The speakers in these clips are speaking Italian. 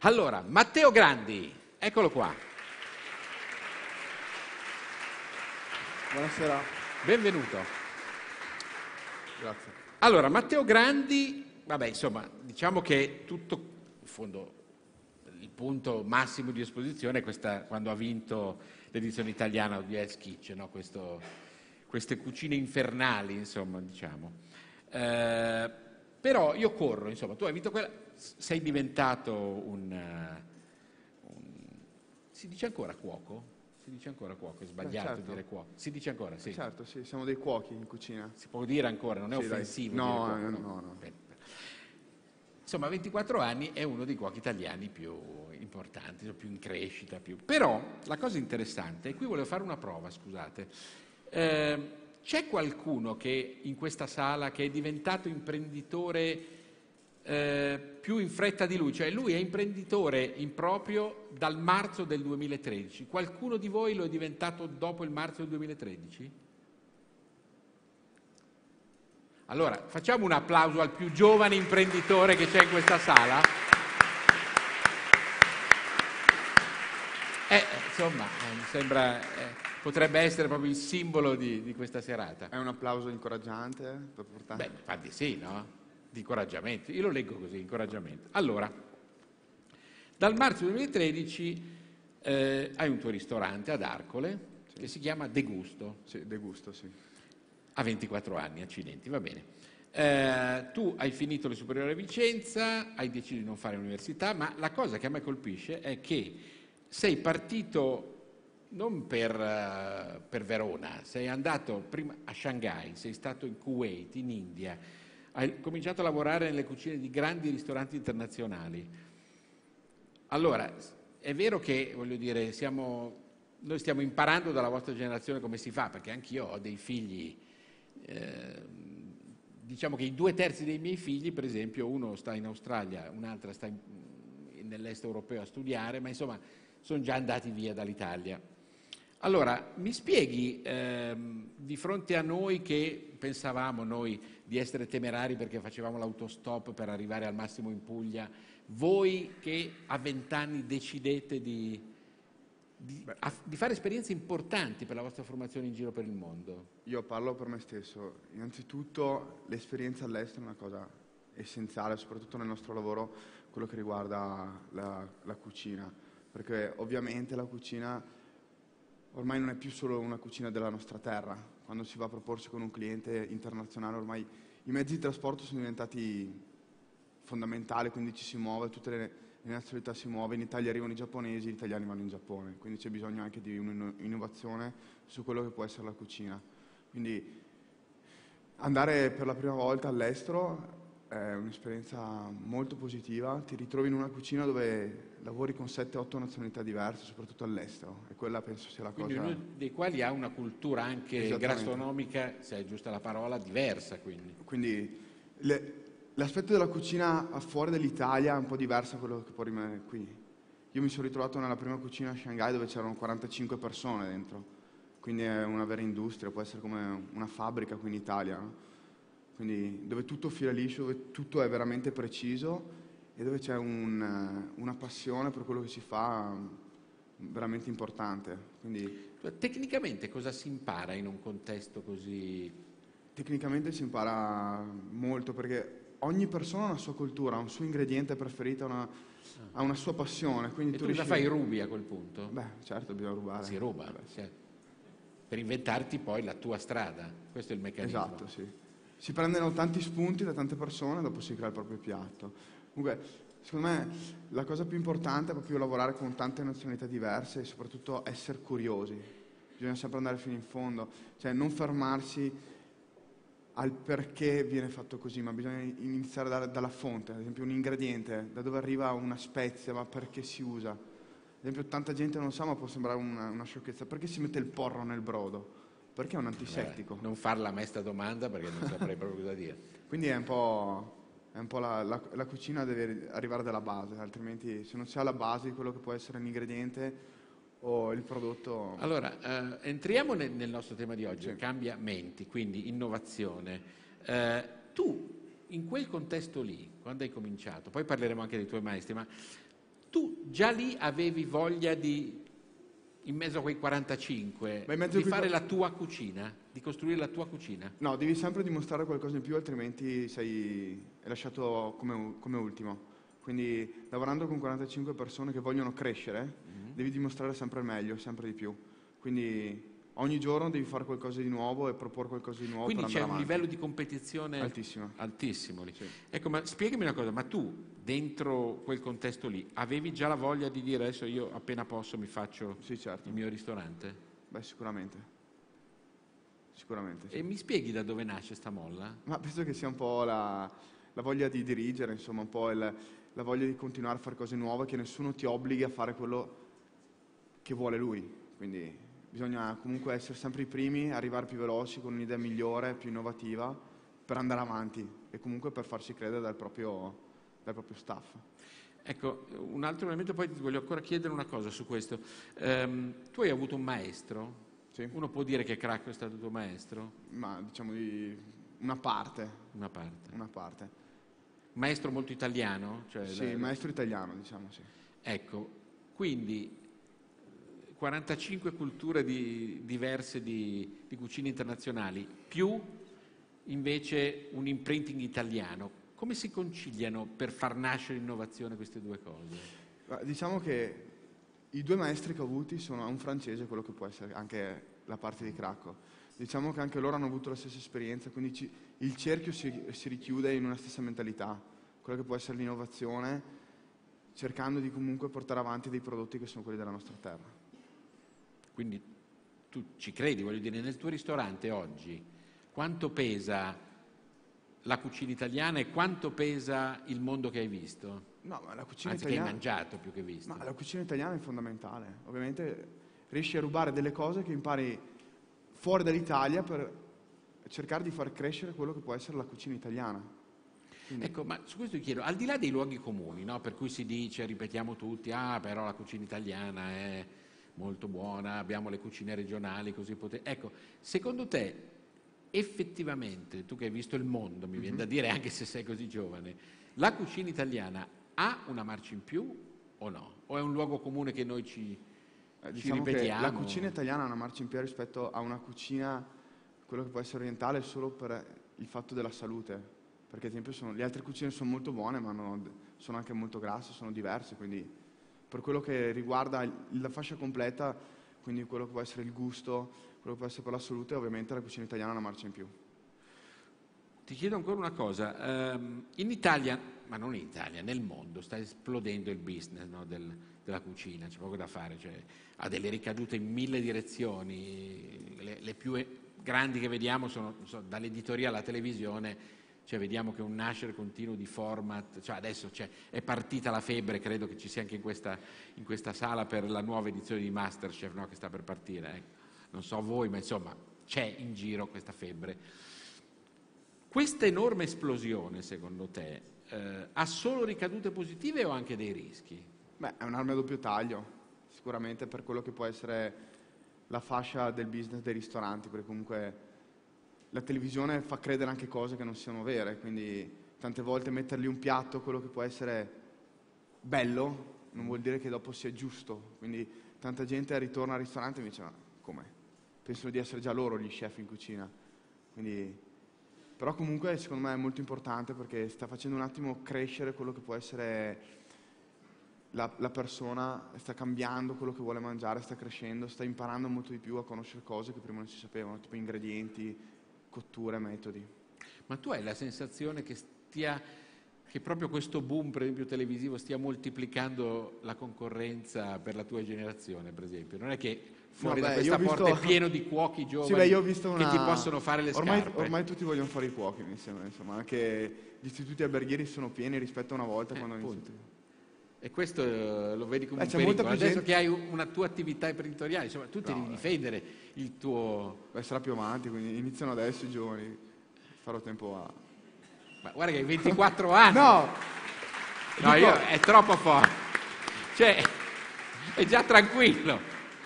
Allora, Matteo Grandi, eccolo qua. Buonasera. Benvenuto. Grazie. Allora, Matteo Grandi, vabbè, insomma, diciamo che tutto, in fondo, il punto massimo di esposizione è questa, quando ha vinto l'edizione italiana di Hell's Kitchen, no? Queste cucine infernali, insomma, diciamo. Però io corro, insomma, tu hai vinto quella, sei diventato si dice ancora cuoco? Si dice ancora cuoco, è sbagliato certo. dire cuoco. Si dice ancora, sì. Certo, sì, siamo dei cuochi in cucina. Si può dire ancora, non è Sì, dai. offensivo No, dire cuoco. no. Bene. Insomma, a 24 anni è uno dei cuochi italiani più importanti, più in crescita. Però la cosa interessante, e qui volevo fare una prova, scusate, c'è qualcuno che in questa sala che è diventato imprenditore più in fretta di lui? Cioè lui è imprenditore in proprio dal marzo del 2013. Qualcuno di voi lo è diventato dopo il marzo del 2013? Allora, facciamo un applauso al più giovane imprenditore che c'è in questa sala. Insomma, mi sembra, potrebbe essere proprio il simbolo di questa serata. È un applauso incoraggiante per portare. Beh, infatti sì, no? Di incoraggiamento. Io lo leggo così, incoraggiamento. Allora, dal marzo 2013 hai un tuo ristorante ad Arcole che si chiama De Gusto. Sì, De Gusto, sì. A 24 anni, accidenti, va bene. Tu hai finito le superiori a Vicenza, hai deciso di non fare l'università, ma la cosa che a me colpisce è che sei partito non per Verona, sei andato prima a Shanghai, sei stato in Kuwait, in India, hai cominciato a lavorare nelle cucine di grandi ristoranti internazionali. Allora, è vero che, voglio dire, noi stiamo imparando dalla vostra generazione come si fa, perché anch'io ho dei figli. Diciamo che i 2/3 dei miei figli, per esempio, uno sta in Australia, un'altra sta nell'est europeo a studiare, ma insomma sono già andati via dall'Italia. Allora, mi spieghi, di fronte a noi che pensavamo noi di essere temerari perché facevamo l'autostop per arrivare al massimo in Puglia, voi che a 20 anni decidete di fare esperienze importanti per la vostra formazione in giro per il mondo? Io parlo per me stesso. Innanzitutto l'esperienza all'estero è una cosa essenziale, soprattutto nel nostro lavoro, quello che riguarda la cucina. Perché ovviamente la cucina ormai non è più solo una cucina della nostra terra. Quando si va a proporsi con un cliente internazionale, ormai i mezzi di trasporto sono diventati fondamentali, quindi ci si muove, tutte le nazionalità si muovono, in Italia arrivano i giapponesi, gli italiani vanno in Giappone, quindi c'è bisogno anche di un'innovazione su quello che può essere la cucina. Quindi andare per la prima volta all'estero è un'esperienza molto positiva, ti ritrovi in una cucina dove lavori con 7-8 nazionalità diverse, soprattutto all'estero, e quella penso sia la Quindi cosa. uno dei quali ha una cultura anche gastronomica, se è giusta la parola, diversa. Quindi l'aspetto della cucina fuori dall'Italia è un po' diverso da quello che poi rimane qui. Io mi sono ritrovato nella prima cucina a Shanghai dove c'erano 45 persone dentro, quindi è una vera industria, può essere come una fabbrica qui in Italia, no? Quindi dove tutto fila liscio, dove tutto è veramente preciso e dove c'è una passione per quello che si fa veramente importante. Quindi, Tecnicamente cosa si impara in un contesto così? tecnicamente si impara molto perché ogni persona ha una sua cultura, ha un suo ingrediente preferito, ha una sua passione. Quindi E tu cosa fai, rubi a quel punto? Beh, certo, bisogna rubare. Si ruba, certo. Per inventarti poi la tua strada, questo è il meccanismo. Esatto, sì. Si prendono tanti spunti da tante persone e dopo si crea il proprio piatto. Comunque, secondo me la cosa più importante è proprio lavorare con tante nazionalità diverse e soprattutto essere curiosi. Bisogna sempre andare fino in fondo, cioè non fermarsi al perché viene fatto così, ma bisogna iniziare dalla fonte. Ad esempio un ingrediente, da dove arriva una spezia, ma perché si usa. Ad esempio tanta gente non sa, ma può sembrare una sciocchezza, perché si mette il porro nel brodo? Perché è un antisettico. Non farla a me sta domanda perché non saprei proprio cosa dire. Quindi è un po' la cucina deve arrivare dalla base, altrimenti se non si ha la base di quello che può essere l'ingrediente o il prodotto. Allora, entriamo nel nostro tema di oggi, Sì. cambiamenti, quindi innovazione. Tu, in quel contesto lì, quando hai cominciato, poi parleremo anche dei tuoi maestri, ma tu già lì avevi voglia di, in mezzo a quei 45, Ma in mezzo di a quei fare la tua cucina, di costruire la tua cucina? No, devi sempre dimostrare qualcosa in più, altrimenti sei lasciato come ultimo. Quindi lavorando con 45 persone che vogliono crescere, devi dimostrare sempre il meglio, sempre di più. Quindi ogni giorno devi fare qualcosa di nuovo e proporre qualcosa di nuovo Quindi per c'è andare un avanti. livello di competizione Altissimo. altissimo lì. Sì. Ecco, ma spiegami una cosa, ma tu dentro quel contesto lì avevi già la voglia di dire adesso io appena posso mi faccio Sì, certo. il mio ristorante? Beh, sicuramente. Sicuramente, sì. E mi spieghi da dove nasce sta molla? Ma penso che sia un po' la voglia di dirigere, insomma, un po' la voglia di continuare a fare cose nuove, che nessuno ti obblighi a fare quello che vuole lui. Quindi bisogna comunque essere sempre i primi, arrivare più veloci, con un'idea migliore, più innovativa, per andare avanti e comunque per farsi credere dal proprio staff. Ecco, un altro elemento, poi ti voglio ancora chiedere una cosa su questo. Tu hai avuto un maestro? Sì. Uno può dire che Cracco è stato tuo maestro? Ma diciamo di una parte. Una parte. Una parte. Maestro molto italiano? Cioè Sì, maestro italiano, diciamo, sì. Ecco, quindi 45 culture diverse di cucine internazionali, più invece un imprinting italiano. Come si conciliano per far nascere innovazione queste due cose? Ma diciamo che i due maestri che ho avuti sono un francese, quello che può essere anche la parte di Cracco. Diciamo che anche loro hanno avuto la stessa esperienza, quindi il cerchio si richiude in una stessa mentalità, quella che può essere l'innovazione, cercando di comunque portare avanti dei prodotti che sono quelli della nostra terra. Quindi tu ci credi, voglio dire, nel tuo ristorante oggi quanto pesa la cucina italiana e quanto pesa il mondo che hai visto? No, ma la cucina Anzi, italiana... che hai mangiato più che visto. Ma la cucina italiana è fondamentale. Ovviamente riesci a rubare delle cose che impari fuori dall'Italia per cercare di far crescere quello che può essere la cucina italiana. Quindi... Ecco, ma su questo ti chiedo, al di là dei luoghi comuni, no? Per cui si dice, ripetiamo tutti, però la cucina italiana è molto buona, abbiamo le cucine regionali, così potete... Ecco, secondo te, effettivamente, tu che hai visto il mondo, mi viene da dire, anche se sei così giovane, la cucina italiana ha una marcia in più o no? O è un luogo comune che noi ci diciamo ripetiamo? che la cucina italiana ha una marcia in più rispetto a una cucina, quello che può essere orientale, solo per il fatto della salute. Perché ad esempio le altre cucine sono molto buone, ma sono anche molto grasse, sono diverse, quindi per quello che riguarda la fascia completa, quindi quello che può essere il gusto, quello che può essere per la salute, ovviamente la cucina italiana ha una marcia in più. Ti chiedo ancora una cosa, in Italia, ma non in Italia, nel mondo sta esplodendo il business, no, della cucina, c'è poco da fare, cioè, ha delle ricadute in 1000 direzioni, le più grandi che vediamo sono dall'editoria alla televisione, cioè vediamo che un nascere continuo di format, cioè adesso è partita la febbre, credo che ci sia anche in questa sala per la nuova edizione di Masterchef, no, che sta per partire, ecco. Non so voi, ma insomma c'è in giro questa febbre. Questa enorme esplosione, secondo te, ha solo ricadute positive o anche dei rischi? Beh, è un'arma a doppio taglio, sicuramente per quello che può essere la fascia del business dei ristoranti, perché comunque la televisione fa credere anche cose che non siano vere, quindi tante volte mettergli un piatto, quello che può essere bello, non vuol dire che dopo sia giusto, quindi tanta gente ritorna al ristorante e mi dice, ma come? Pensano di essere già loro gli chef in cucina, quindi... Però comunque secondo me è molto importante perché sta facendo un attimo crescere quello che può essere la persona, sta cambiando quello che vuole mangiare, sta crescendo, sta imparando molto di più a conoscere cose che prima non si sapevano, tipo ingredienti, cotture, metodi. Ma tu hai la sensazione che proprio questo boom, per esempio televisivo, stia moltiplicando la concorrenza per la tua generazione, per esempio? Non è che fuori da questa porta è pieno di cuochi giovani che ti possono fare le scarpe? Ormai tutti vogliono fare i cuochi, mi sembra, insomma, anche gli istituti alberghieri sono pieni rispetto a una volta quando hanno iniziato. E questo lo vedi come un c'è molta pericolo. più Adesso gente... che hai una tua attività imprenditoriale, insomma, tu devi difendere il tuo... Beh, sarà più avanti, quindi iniziano adesso i giovani, farò tempo a... Ma guarda che hai 24 anni! No, è troppo forte. Cioè, è già tranquillo.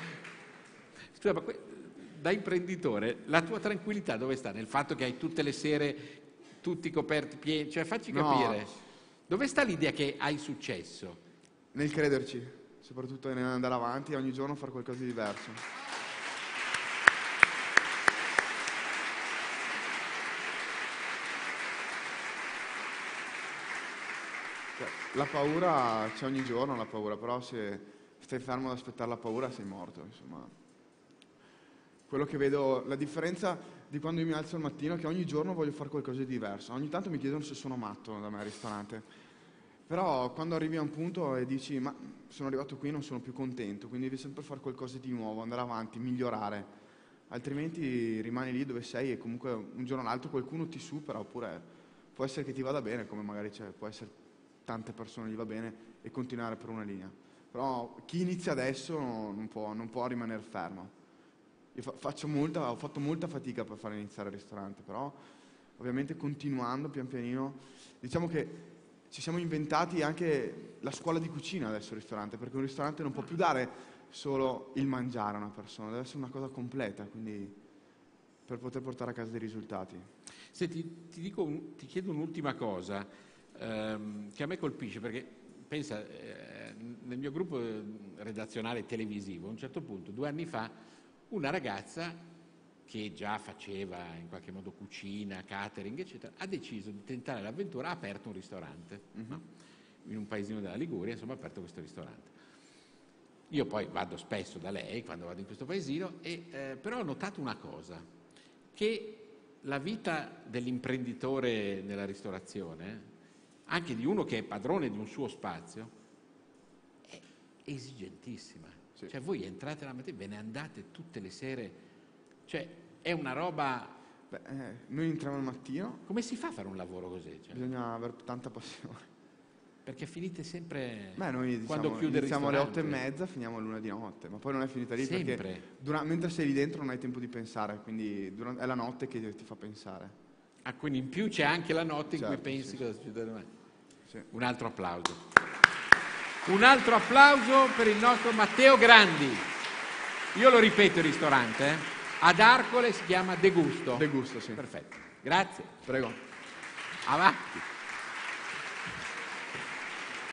Scusa, ma da imprenditore, la tua tranquillità dove sta? Nel fatto che hai tutte le sere tutti coperti pieni? Cioè, facci capire. Dove sta l'idea che hai successo? nel crederci, soprattutto nell'andare avanti e ogni giorno fare qualcosa di diverso. La paura c'è ogni giorno, la paura, però se stai fermo ad aspettare la paura sei morto, insomma. Quello che vedo, la differenza di quando io mi alzo al mattino è che ogni giorno voglio fare qualcosa di diverso. Ogni tanto mi chiedono se sono matto da me al ristorante, però quando arrivi a un punto e dici ma sono arrivato qui e non sono più contento, quindi devi sempre fare qualcosa di nuovo, andare avanti, migliorare, altrimenti rimani lì dove sei e comunque un giorno o l'altro qualcuno ti supera, oppure può essere che ti vada bene, come magari può essere tante persone gli va bene e continuare per una linea. Però chi inizia adesso non può rimanere fermo. Io ho fatto molta fatica per far iniziare il ristorante, però ovviamente continuando pian pianino, diciamo che ci siamo inventati anche la scuola di cucina adesso il ristorante, perché un ristorante non può più dare solo il mangiare a una persona, deve essere una cosa completa, quindi per poter portare a casa dei risultati. Senti, ti chiedo un'ultima cosa che a me colpisce, perché pensa, nel mio gruppo redazionale televisivo, a un certo punto, 2 anni fa, una ragazza che già faceva in qualche modo cucina, catering, eccetera, ha deciso di tentare l'avventura, ha aperto un ristorante, no? In un paesino della Liguria, insomma, ha aperto questo ristorante. Io poi vado spesso da lei quando vado in questo paesino, però ho notato una cosa, che la vita dell'imprenditore nella ristorazione, anche di uno che è padrone di un suo spazio, è esigentissima. Sì. Cioè voi entrate la mattina, ve ne andate tutte le sere, cioè è una roba... Noi entriamo al mattino. Come si fa a fare un lavoro così? Cioè, bisogna avere tanta passione. perché finite sempre Noi quando chiude il iniziamo alle ristorante. 8:30, finiamo all'1 di notte, ma poi non è finita lì Sempre. perché mentre sei lì dentro non hai tempo di pensare, quindi è la notte che ti fa pensare. Ah, quindi in più c'è anche la notte in cui Certo, pensi sì. cosa succede domani. Sì. Un altro applauso. Un altro applauso per il nostro Matteo Grandi. Io lo ripeto il ristorante, ad Arcole si chiama De Gusto. De Gusto, sì. Perfetto. Grazie. Prego. Avanti.